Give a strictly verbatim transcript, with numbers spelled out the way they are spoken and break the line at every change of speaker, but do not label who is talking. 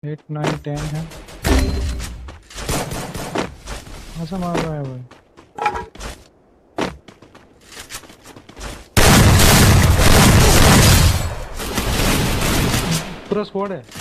Eight nine ten है। ऐसा मार रहा है भाई। पूरा स्क्वाड है।